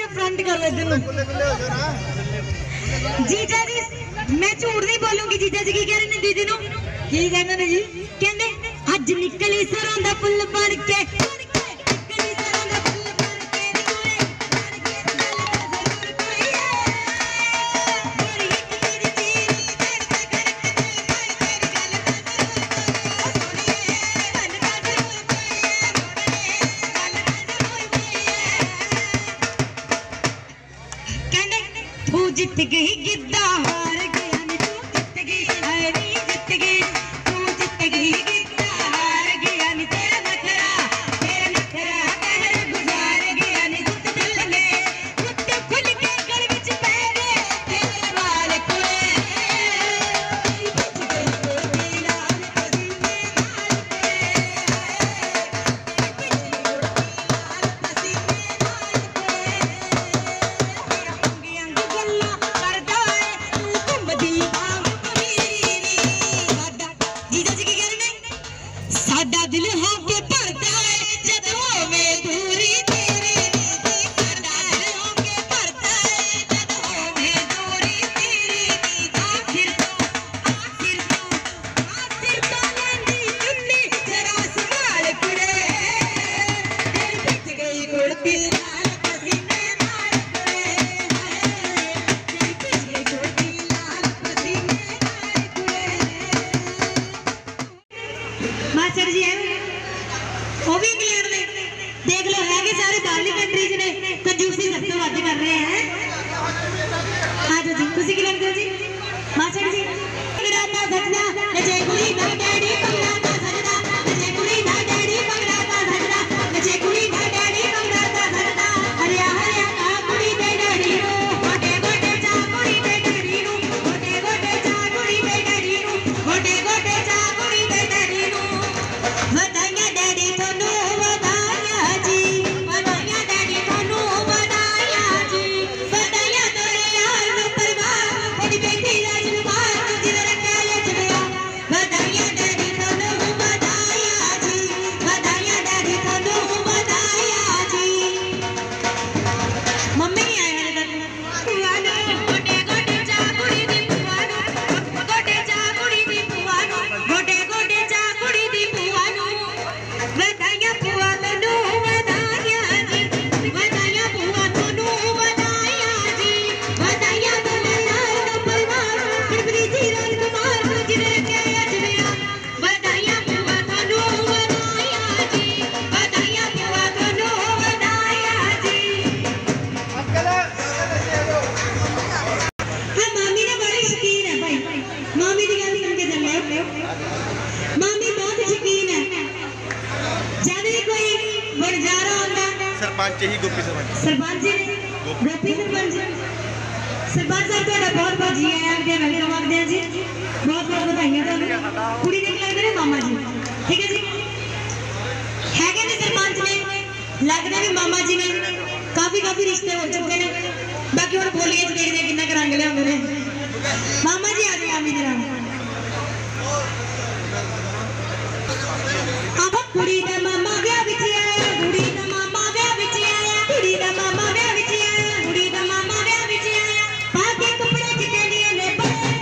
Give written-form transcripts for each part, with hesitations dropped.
front कर ले इधर जीजा जी मैं झूठ नहीं बोलूंगी जीजा जी की कह रहे ने दीदी नु की कहंदे ने जी कहंदे अज निकली सरों दा फुल बन के जित गई गिद्दा हार गया नी तू जित गई हरी जित गई तू जित गई गिद्दा हार गया नी तेरा नखरा कहर गुजार गया नी गुट दिल ने गुट खुल के गल विच पै गए तेरे वाल कोले साडा दिल होके भरदा है जदों में दूरी तेरी दी साडा दिल होके भरदा है जदों में दूरी तेरी दी आखिर तो लैंदी चुन्नी जरा संभाल कुड़े दिल पिट गई कुड़ती लाल पसीने नाल कुड़े दिल पिट गई कुड़ती लाल पसीने नाल कुड़े मास्टर जी है वो भी इंग्लैंड में देख लो है कि सारे बाहरली कंट्रीज ने कंजूसी सब तो बातें कर रहे हैं हाँ जी खुशी की लगते हो जी मास्टर जी पंगड़ा सजना नचे कुड़ी ना डैडी पंगड़ा सजना नचे कुड़ी ना डैडी पंगड़ा सजना नचे कुड़ी ना डैडी पंगड़ा सजना हरिया हरिया का कुड़ी दे डैडी नो गोटे गोटे चा कुड़ी दे डैडी नो गोटे गोटे चा कुड़ी दे डैडी नो गोटे गोटे चा कुड़ी दे डैडी नो बधाइयां डैडी थोनू बधाइयां जी बधाइयां डैडी थोनू बधाइयां जी बधाइयां तेरे यार नु परिवार तेरी बेटी राजकुमार तुझे रखे लचड़िया बधाइयां डैडी थोनू बधाइयां जी बधाइयां डैडी थोनू बधाइयां जी मम्मी नहीं आए हाले तक पुआनो गोटे गोटे चा कुड़ी दी पुआनो गोटे चा कुड़ी दी पुआनो गोटे गोटे चा कुड़ी दी पुआनो बधाइयां पुआ तन्नू बधाइयां जी बधाइयां पुआ तन्नू बधाइयां जी बधाइयां तेरे यार दा परिवार फिरबरी जी राजकुमार तुझे रखे अजमिया बधाइयां पुआ तन्नू बधाइयां जी बधाइयां पुआ तन्नू बधाइयां जी हाँ मामी ने बड़ी शकीन है भाई मामी दी गल करके चले मामी बहुत शकीन है जब भी कोई बड़जारा होता सरपंच ही गोपी सरपंच जी गोपी सरपंच साहब ਤੁਹਾਡਾ बहुत बहुत जी आया के वेलकम आखते हैं जी बहुत बहुत बधाइयां ਤੁਹਾਨੂੰ कुड़ी देख लगते ने मामा जी ठीक है जी है कि नहीं सरपंच ने लगता भी मामा जी ने काफी रिश्ते हो चुके हैं बाकी हम बोलिए देखते हैं कितना रंग लिया मामा जी आ जाए मामी दे नाल कुड़ी दा मामा ब्याह विच आया कुड़ी दा मामा ब्याह विच आया कुड़ी दा मामा ब्याह विच आया कुड़ी दा मामा ब्याह विच आया पाके कपड़े चिट्टे ने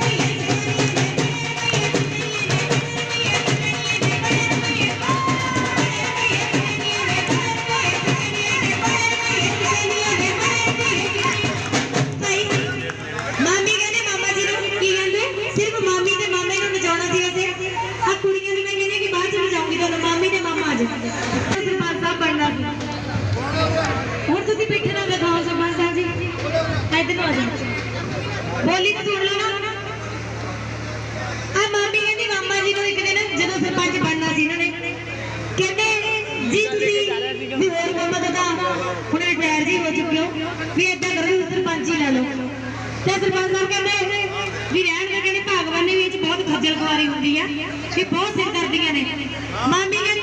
मामी कहने मामा जी नु की कहंदे सिर्फ मामी ते मामे नु नचाउणा सी वैसे आ कुड़ियां नु मैं कहने कि बाद च नचाऊंगी तो मामी ते मामा आज सरपंच साहब बनना हुण तुसीं पिट्ठ ना दिखाओ सरपंच साहब जी इधर नु आ जाओ बोली तो सुन लो ना आ मामी कहंदी मामा जी नु एक दिन जदों सरपंच बनना सी इन्हां ने कहंदे जी तुसीं भी होर काम दा हुण रिटायर जी हो चुके हो भी इदां करो सरपंच ही ले लो ते सरपंच साहब कहंदे भी रहण दे कहंदे भागवानी विच बहुत खज्जल खुआरी हुंदी आ कि बहुत सिरदर्दियां ने मामी